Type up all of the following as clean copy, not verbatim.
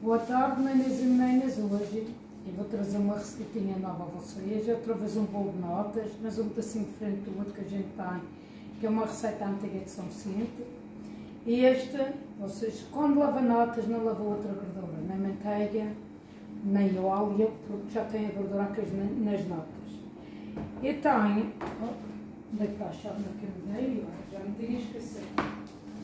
Boa tarde, meninas e meninas. Hoje eu vou trazer uma receitinha nova a vocês. Outra vez um bolo de notas, mas um pedacinho diferente do outro que a gente tem, que é uma receita antiga de São Vicente. E vocês, quando lavam notas, não lavam outra gordura, nem manteiga, nem óleo, porque já tem a gordura aqui nas notas. E tenho, onde é que está a chave que eu dei? Já me tinha esquecido.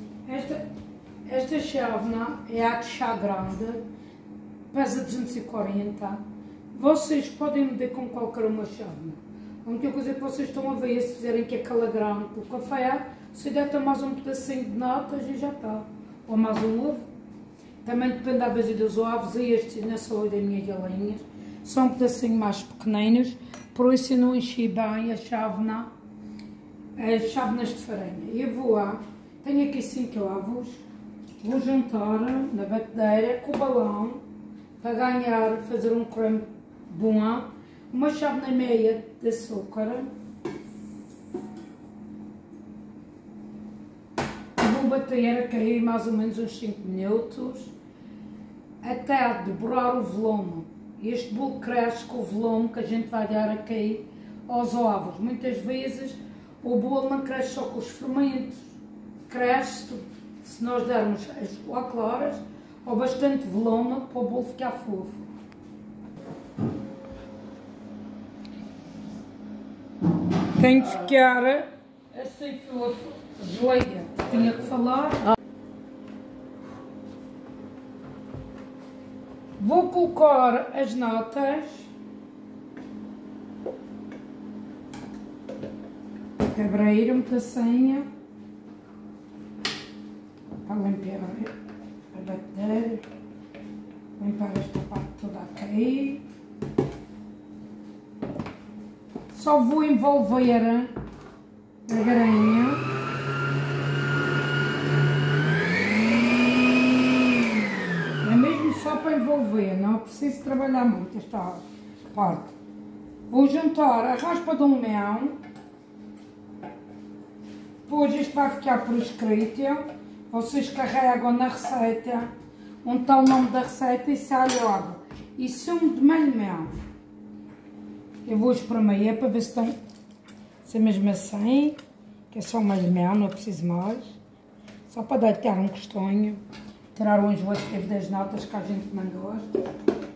Esta chávena é a de chá grande, pesa 240. Vocês podem medir com qualquer uma chávena. A única coisa que vocês estão a ver é se fizerem que aquela grande com o café, se der mais um pedacinho de notas e já está. Ou mais um ovo. Também depende da vez dos ovos, e estes na saúde das minhas galinhas são um pedacinho mais pequeninos, por isso eu não enchi bem as chávenas de farinha. Eu vou lá, tenho aqui 5 ovos. Vou juntar na batedeira com o balão para fazer um creme bom, uma chávena e meia de açúcar. Vou bater aqui mais ou menos uns 5 minutos até dobrar o volume. Este bolo cresce com o volume que a gente vai dar aqui aos ovos. Muitas vezes o bolo não cresce só com os fermentos, cresce se nós dermos as claras ou bastante volume para o bolo ficar fofo. Tem que ficar assim fofo. Desliga, tinha que falar. Vou colocar as notas. Abrir um pedacinho para limpar a batedeira, limpar esta parte toda aqui. Só vou envolver a grainha. É mesmo só para envolver, não é preciso trabalhar muito esta parte. Vou juntar a raspa de um mel. Depois isto vai ficar por escrito. Vocês carregam na receita, onde está o nome da receita, e sai logo. E sumo de mel. Eu vou espremer para ver se tem, se é mesmo assim, que é só mel, não é preciso mais. Só para dar um gostinho, tirar o enjoo que teve das notas que a gente não gosta.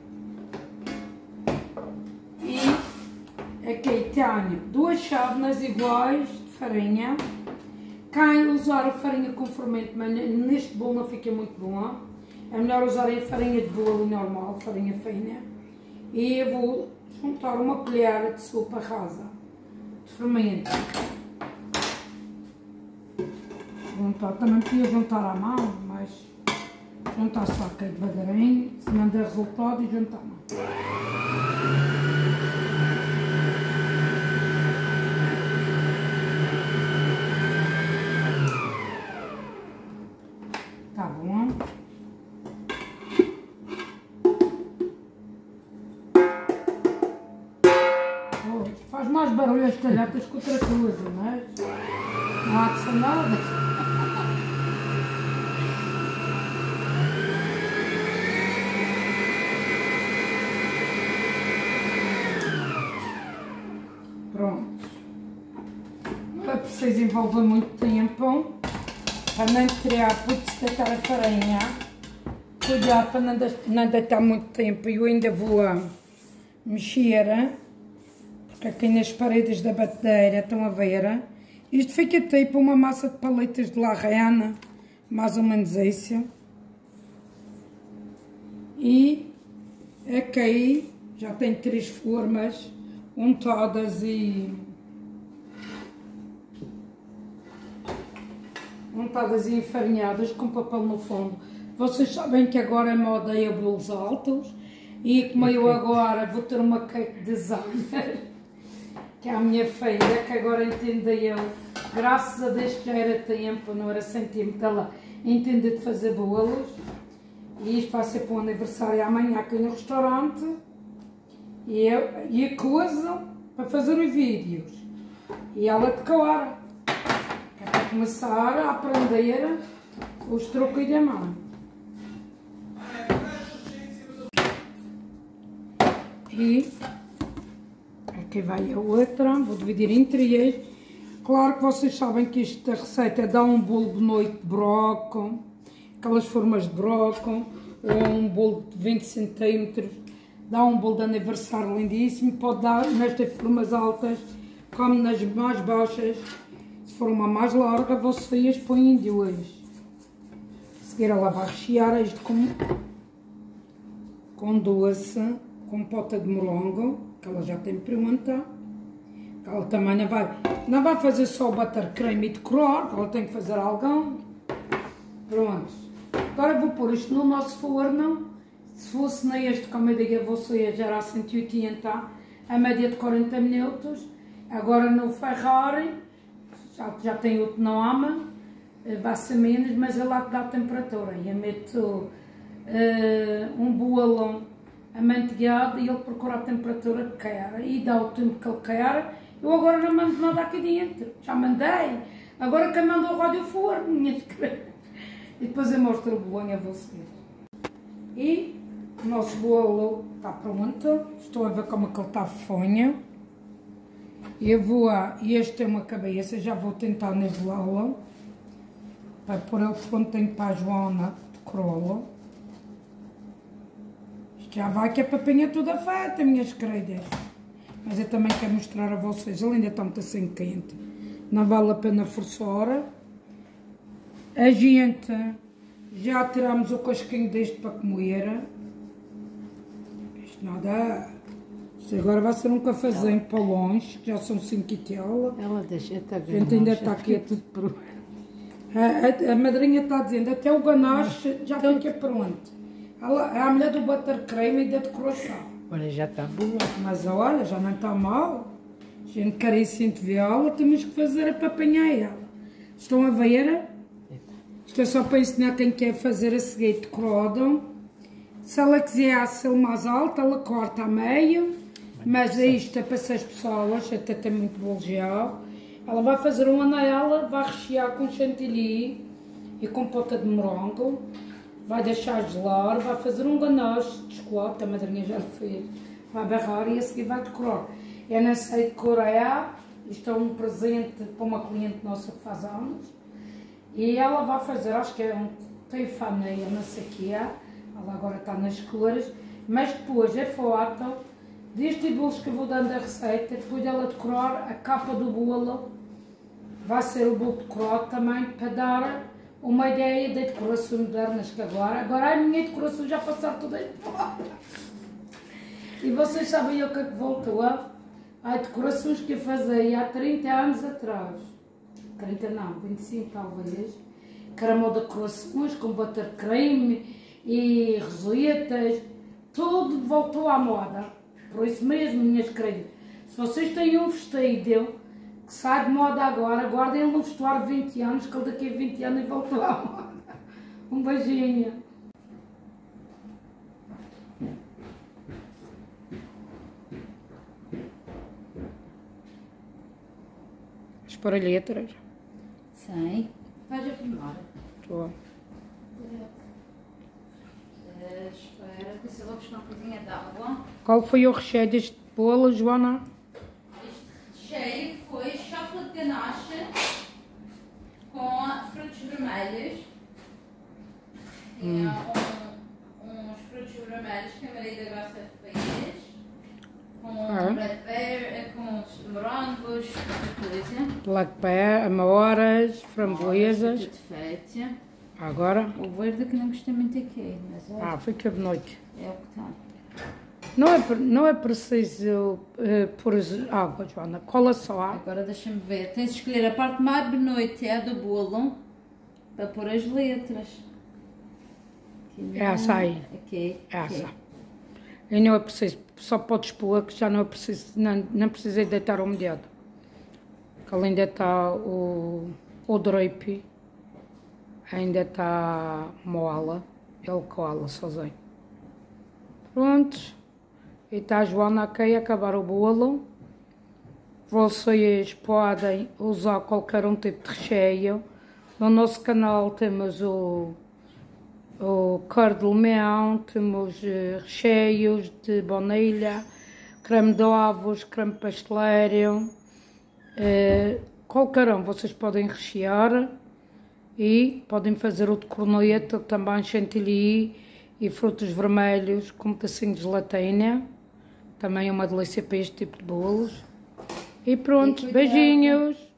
E aqui tenho 2 chávenas iguais de farinha. Quem usar a farinha com fermento, mas neste bolo não fica muito bom, é melhor usarem a farinha de bolo normal, farinha fina. E eu vou juntar uma colher de sopa rasa de fermento. Também podia juntar à mão, mas juntar só aqui devagarinho, se não der resultado, e juntar à mão. Tá bom. Faz mais barulho as talhatas que outra coisa, mas não há de ser nada. Pronto. Não é preciso envolver muito tempo. Para não tirar, pode-se deitar a farinha. Cuidado para não deitar muito tempo. Eu ainda vou mexer, porque aqui nas paredes da batedeira estão a ver. Isto fica tipo uma massa de paletas de la Reina, mais ou menos isso. E aqui já tem 3 formas untadas e enfarinhadas com papel no fundo. Vocês sabem que agora a moda é bolos altos, e como eu agora vou ter uma cake designer, que é a minha filha, que agora entendeu, graças a Deus que já era tempo, não era centímetro, ela entende de fazer bolos, e isto vai ser para o aniversário amanhã aqui no restaurante, e a coisa para fazer os vídeos, e ela decora. Para começar a aprender os truques da mão. E aqui vai a outra, vou dividir em 3. Claro que vocês sabem que esta receita dá um bolo de noite de brócolis, aquelas formas de brócolis, ou um bolo de 20 cm, dá um bolo de aniversário lindíssimo, pode dar nestas formas altas, como nas mais baixas. Se for uma mais larga, vocês põem 2. A seguir ela vai rechear isto com doce, com pota de morango, que ela já tem pronta. Ela também não vai fazer só o buttercream e decorar, ela tem que fazer algo. Pronto. Agora vou pôr isto no nosso forno. Se fosse neste, como eu digo a vocês, era a 180, a média de 40 minutos. Agora no Ferrari, já tem outro não ama, vai ser menos, mas é lá que dá a temperatura. Eu meto um bolo amanteigado e ele procura a temperatura que quer e dá o tempo que ele quer. Eu agora não mando nada aqui dentro, já mandei. Agora quem manda o rádio forno, minhas queridas. E depois eu mostro o bolonho a vocês. E o nosso bolo está pronto. Estou a ver como é que ele está fofinho. E este tem uma cabeça, já vou tentar nivelá-lo. Para pôr ele prontinho para a Joana decorá-lo. Isto já vai que a papinha toda feita, minhas queridas. Mas eu também quero mostrar a vocês, ele ainda está muito assim quente. Não vale a pena forçar. A gente já tiramos o casquinho deste para comer. Isto nada. Isto agora vai ser um cafezinho para longe, que já são 5 e tal. Ela deixa, está a gente ainda está aqui a tudo pronto. A madrinha está dizendo, até o ganache já fica pronto. É a mulher do buttercream e da decoração. Olha, já está boa. Mas olha, já não está mal. A gente quer ir sentir viola, temos que fazer para apanhar ela. Estão a ver? Isto é só para ensinar quem quer fazer a seguinte decorado. Se ela quiser ser mais alta, ela corta a meio. Mas isto é para 6 pessoas, até tem muito bolo já. Ela vai fazer uma nela, vai rechear com chantilly e com pota de morango. Vai deixar gelar, vai fazer um ganache de chocolate, a madrinha já fez. Vai barrar e a seguir vai decorar. Eu não sei decorar, isto é um presente para uma cliente nossa que faz anos. E ela vai fazer, acho que é tem faneia, não sei o que é. Ela agora está nas cores. Mas depois é foto destes bolos que eu vou dando a receita. Depois dela decorar a capa do bolo. Vai ser o bolo decorado também para dar uma ideia de decoração modernas que agora a minha decoração já passou toda embora. E vocês sabem o que é que voltou? Há decorações que eu fazia há 30 anos atrás. 30 não, 25 talvez. Que eram decorações com buttercream e rosetas. Tudo voltou à moda. Por isso mesmo, minhas queridas, se vocês têm um vestido que sai de moda agora, guardem-lo no vestuário 20 anos, que ele daqui a 20 anos voltou à moda. Um beijinho. As paralhetras. Sim. Vais a filmar. Estou. Espera, que se eu vou buscar uma coisinha de água. Qual foi o recheio deste bolo, Joana? Este recheio foi chocolate ganache com frutos vermelhos. Tinha uns frutos vermelhos que a Maria da Graça fez. Com blackberry, com morangos, muita coisa. Blackberry, amoras, framboesas. Tudo feito. Agora? O verde que não gostei muito aqui, mas é, Fica de noite. é o que está. Não é preciso pôr água, Joana. Cola só água. Agora deixa-me ver. Tens de escolher a parte mais benoite é a do bolo para pôr as letras. Essa aí. Aqui. Essa. E não é preciso, só podes pôr que já não é preciso, não precisei deitar umedade. Que ali ainda está o drape, ainda está moala, ele cola sozinho. Pronto. E está a Joana aqui a acabar o bolo. Vocês podem usar qualquer um tipo de recheio. No nosso canal temos o cor de limão, temos recheios de baunilha, creme de ovos, creme pasteleiro, qualquer um vocês podem rechear e podem fazer o de corneta, também chantilly e frutos vermelhos com um pedacinho de gelatina, também é uma delícia para este tipo de bolos. E pronto, beijinhos!